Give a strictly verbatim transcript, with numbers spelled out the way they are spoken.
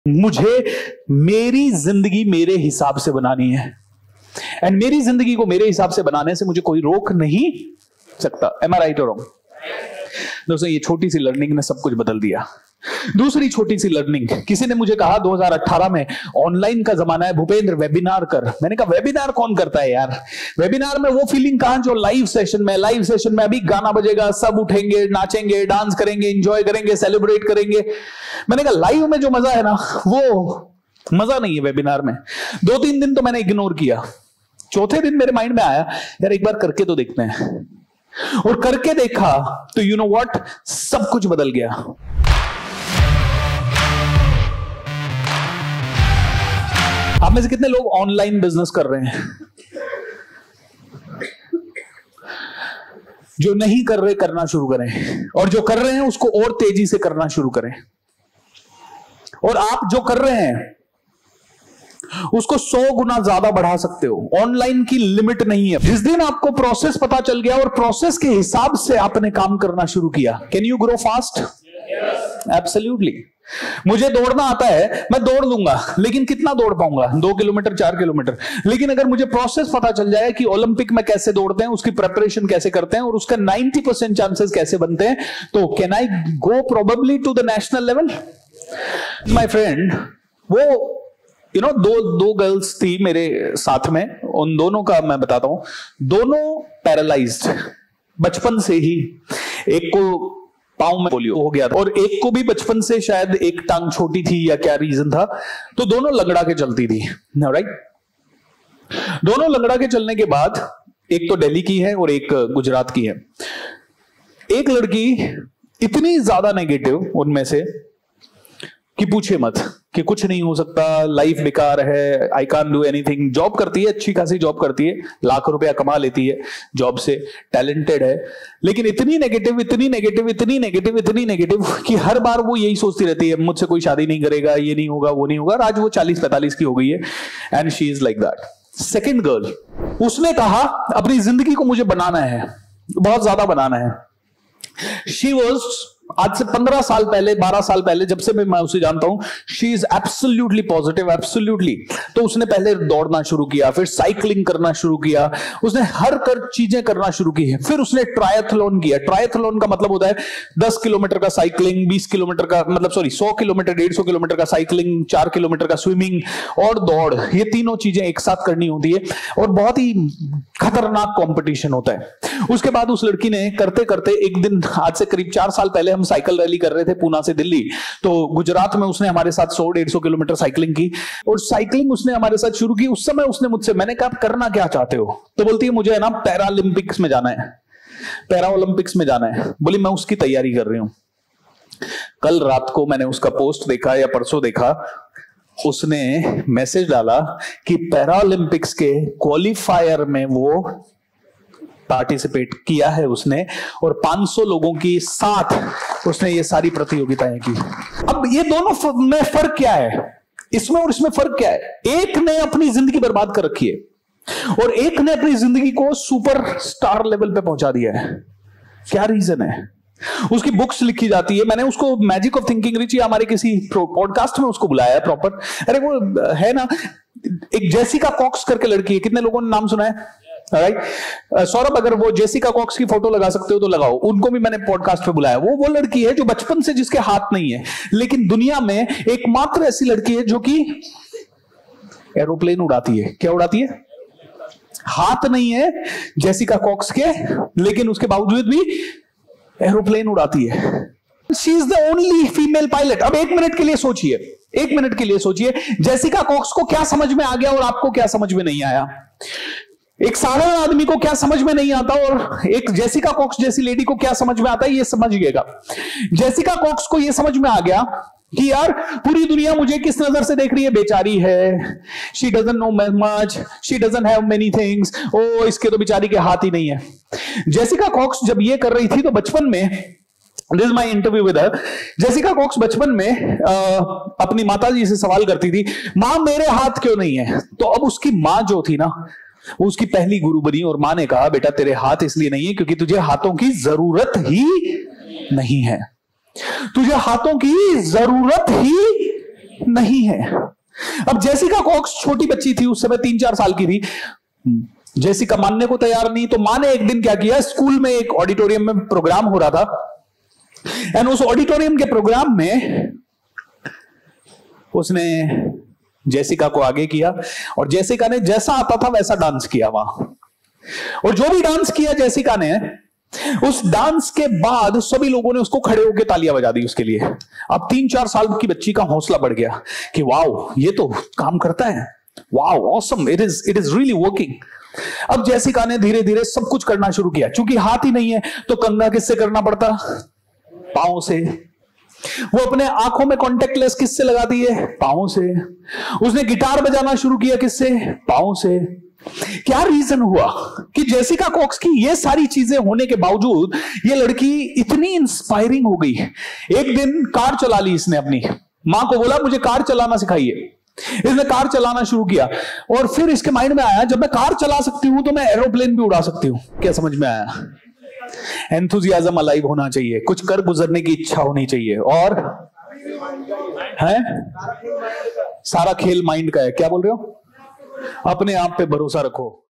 मुझे मेरी जिंदगी मेरे हिसाब से बनानी है, एंड मेरी जिंदगी को मेरे हिसाब से बनाने से मुझे कोई रोक नहीं सकता। Am I right or wrong? दोस्तों, ये छोटी सी लर्निंग ने सब कुछ बदल दिया। दूसरी छोटी सी लर्निंग, किसी ने मुझे कहा दो हज़ार अठारह में ऑनलाइन का जमाना है, भूपेंद्र वेबिनार कर। मैंने कहा वेबिनार कौन करता है यार? वेबिनार में वो फीलिंग कहां जो लाइव सेशन में। लाइव सेशन में अभी गाना बजेगा, सब उठेंगे, नाचेंगे, डांस करेंगे, एंजॉय करेंगे, सेलिब्रेट करेंगे। मैंने कहा लाइव में जो मजा है ना, वो मजा नहीं है वेबिनार में। दो तीन दिन तो मैंने इग्नोर किया। चौथे दिन मेरे माइंड में आया यार एक बार करके तो देखते हैं, और करके देखा तो यू नो व्हाट, सब कुछ बदल गया। आप में से कितने लोग ऑनलाइन बिजनेस कर रहे हैं? जो नहीं कर रहे करना शुरू करें, और जो कर रहे हैं उसको और तेजी से करना शुरू करें। और आप जो कर रहे हैं उसको सौ गुना ज्यादा बढ़ा सकते हो। ऑनलाइन की लिमिट नहीं है। जिस दिन आपको प्रोसेस पता चल गया और प्रोसेस के हिसाब से आपने काम करना शुरू किया, can you grow fast? Absolutely. मुझे दौड़ना आता है, मैं दौड़ लूंगा, लेकिन कितना दौड़ पाऊंगा? दो किलोमीटर, चार किलोमीटर। लेकिन अगर मुझे प्रोसेस पता चल जाए कि ओलंपिक में कैसे दौड़ते हैं, उसकी प्रेपरेशन कैसे करते हैं, और उसका नब्बे परसेंट चांसेस कैसे बनते हैं, तो can I go probably to the national level? My friend, वो यू नो दो दो गर्ल्स थी मेरे साथ में, उन दोनों का मैं बताता हूं। दोनों पैरालाइज्ड बचपन से ही। एक को पांव में पोलियो हो गया था, और एक को भी बचपन से शायद एक टांग छोटी थी या क्या रीजन था, तो दोनों लंगड़ा के चलती थी। राइट? दोनों लंगड़ा के चलने के बाद, एक तो दिल्ली की है और एक गुजरात की है। एक लड़की इतनी ज्यादा नेगेटिव उनमें से कि पूछे मत, कि कुछ नहीं हो सकता, लाइफ बेकार है, I can't do anything. Job करती है, अच्छी खासी जॉब करती है, लाख रुपया कमा लेती है जॉब से, टैलेंटेड है, लेकिन इतनी नेगेटिव इतनी नेगेटिव इतनी नेगेटिव इतनी नेगेटिव कि हर बार वो यही सोचती रहती है मुझसे कोई शादी नहीं करेगा, ये नहीं होगा, वो नहीं होगा। आज वो चालीस पैंतालीस की हो गई है, and she is like that. Second girl, उसने कहा अपनी जिंदगी को मुझे बनाना है, बहुत ज्यादा बनाना है। शी वॉज, आज से पंद्रह साल पहले, बारह साल पहले, जब से मैं उसे जानता हूं, she is absolutely positive, absolutely. तो उसने पहले दौड़ना शुरू किया, फिर साइकिलिंग करना शुरू किया, उसने हर कर चीजें करना शुरू की है। फिर उसने ट्रायथलॉन किया। ट्रायथलॉन का मतलब होता है दस किलोमीटर का साइकिलिंग, बीस किलोमीटर का, मतलब सॉरी सौ किलोमीटर, डेढ़ सौ किलोमीटर का साइकिलिंग, चार किलोमीटर का स्विमिंग और दौड़। ये तीनों चीजें एक साथ करनी होती है, और बहुत ही खतरनाक कंपटीशन होता है। उसके बाद उस लड़की ने करते करते एक दिन, आज से करीब चार साल पहले, हम साइकिल रैली कर रहे थे पूना से दिल्ली, तो गुजरात में उसने हमारे साथ सौ डेढ़ सौ किलोमीटर साइकिलिंग की, और साइकिलिंग उसने हमारे साथ शुरू की। उस समय उसने मुझसे, मैंने कहा करना क्या चाहते हो? तो बोलती है मुझे है ना पैरालंपिक्स में जाना है, पैरा ओलंपिक्स में जाना है। बोली मैं उसकी तैयारी कर रही हूं। कल रात को मैंने उसका पोस्ट देखा या परसों देखा, उसने मैसेज डाला कि पैरा ओलंपिक्स के क्वालिफायर में वो पार्टिसिपेट किया है उसने, और पाँच सौ लोगों की साथ उसने ये सारी प्रतियोगिताएं की। अब ये दोनों में फर्क क्या है? इसमें और इसमें फर्क क्या है? एक ने अपनी जिंदगी बर्बाद कर रखी है, और एक ने अपनी जिंदगी को सुपर स्टार लेवल पे पहुंचा दिया है। क्या रीजन है? उसकी बुक्स लिखी जाती है। मैंने उसको मैजिक ऑफ थिंकिंग रिच या हमारे किसी पॉडकास्ट में उसको बुलाया है प्रॉपर। अरे वो है ना, एक जेसिका कॉक्स करके लड़की है, कितने लोगों ने नाम सुना है? Right right? सौरभ, अगर वो जेसिका कॉक्स की फोटो लगा सकते हो तो लगाओ। उनको भी मैंने पॉडकास्ट पे बुलाया। वो वो लड़की है जो बचपन से, जिसके हाथ नहीं है, लेकिन दुनिया में एकमात्र ऐसी लड़की है जो कि एरोप्लेन उड़ाती है। क्या उड़ाती है? हाथ नहीं है जेसिका कॉक्स के, लेकिन उसके बावजूद भी एरोप्लेन उड़ाती है। She is the only female pilot. अब एक मिनट के लिए सोचिए, एक मिनट के लिए सोचिए, जेसिका कॉक्स को क्या समझ में आ गया और आपको क्या समझ में नहीं आया? एक साधारण आदमी को क्या समझ में नहीं आता और एक जेसिका कॉक्स जैसी लेडी को क्या समझ में आता है, ये समझिएगा। जेसिका कॉक्स को ये समझ में आ गया कि यार पूरी दुनिया मुझे किस नजर से देख रही है, बेचारी है, she doesn't know much, she doesn't have many things, ओ इसके तो बेचारी के हाथ ही नहीं है। जेसिका कॉक्स जब ये कर रही थी तो बचपन में, this is my interview with her, Jessica Cox बचपन में आ, अपनी माता जी से सवाल करती थी, मां मेरे हाथ क्यों नहीं है? तो अब उसकी मां जो थी ना, वो उसकी पहली गुरु बनी, और मां ने कहा बेटा तेरे हाथ इसलिए नहीं है क्योंकि तुझे हाथों की जरूरत ही नहीं है, तुझे हाथों की जरूरत ही नहीं है। अब जेसिका कॉक्स छोटी बच्ची थी, उस समय तीन चार साल की थी। जेसिका मानने को तैयार नहीं, तो मां ने एक दिन क्या किया, स्कूल में एक ऑडिटोरियम में प्रोग्राम हो रहा था, एंड उस ऑडिटोरियम के प्रोग्राम में उसने जेसिका को आगे किया और जेसिका ने जैसा आता था वैसा डांस किया वहां। और जो भी डांस किया जेसिका ने, उस डांस के बाद सभी लोगों ने उसको खड़े होकर तालियां बजा दी उसके लिए। अब तीन चार साल की बच्ची का हौसला बढ़ गया कि वाओ, ये तो काम करता है, wow awesome, it is it is really working. अब जेसिका ने धीरे धीरे सब कुछ करना शुरू किया। चूंकि हाथ ही नहीं है तो कंधा किससे करना पड़ता, पांव से। वो अपने आंखों में कॉन्टेक्ट लेंस किससे लगाती है, पांव से। उसने गिटार बजाना शुरू किया किससे, पांव से। क्या रीजन हुआ कि जेसिका कॉक्स की ये सारी चीजें होने के बावजूद ये लड़की इतनी इंस्पायरिंग हो गई। एक दिन कार चला ली इसने, अपनी मां को बोला मुझे कार चलाना सिखाइए। इसने कार चलाना शुरू किया और फिर इसके माइंड में आया, जब मैं कार चला सकती हूं तो मैं एरोप्लेन भी उड़ा सकती हूं। क्या समझ में आया? एंथुजियाज्म अलाइव होना चाहिए, कुछ कर गुजरने की इच्छा होनी चाहिए, और है सारा खेल माइंड का है। क्या बोल रहे हो? अपने आप पे भरोसा रखो।